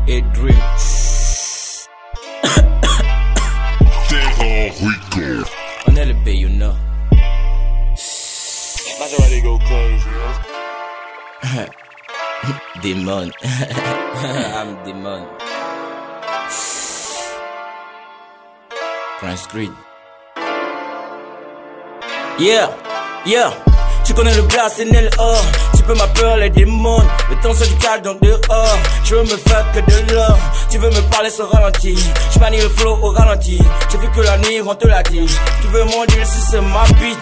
et Dream. On est le pays, you know. Maserati go crazy, huh? Demon. I'm Demon. Prince Creed. Yeah, yeah. Tu connais le blast NLA. Tu peux m'appeler les démons. Le temps se décale donc dehors. Je veux me faire que de l'or. Tu veux me parler sur ralenti. Je manie le flow au ralenti. J'ai vu que la nuit on te l'a dit. Tu veux mon deal si c'est ma beat.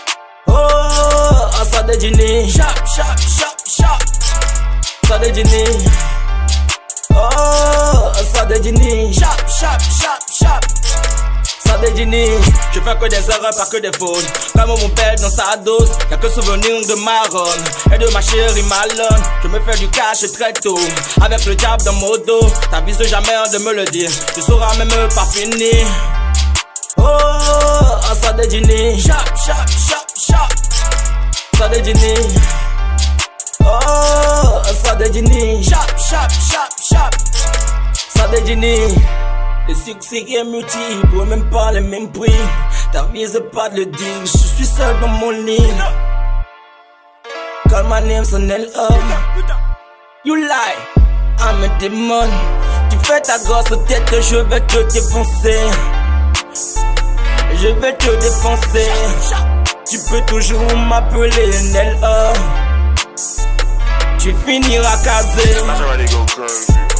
Oh, ça déjeuner. Chap, chap, chap, chap. Ça déjeuner. Oh, ça déjeuner. Chap, chap, chap, chap. Ça déjeuner. Je fais que des erreurs, pas que des fautes. Comme mon père dans sa dose. Y'a que souvenir de ma ronde et de ma chérie Malone. Je me fais du cash très tôt. Avec le diable dans mon dos. T'avises jamais de me le dire. Tu sauras même pas finir. Oh, ça déjeuner. Chap, chap, chap, chap. Ça déjeuner. Oh, ça déjeuner. Chap, chap, chap, chap. Ça déjeuner. Le succès est multiple, même pas les mêmes prix. T'avises pas de le dire, je suis seul dans mon lit. Call my name, son L.A. You lie, I'm a demon. Tu fais ta grosse tête, je vais te défoncer. Je vais te défoncer. Tu peux toujours m'appeler L.A. Tu finiras casé. Maserati go crazy.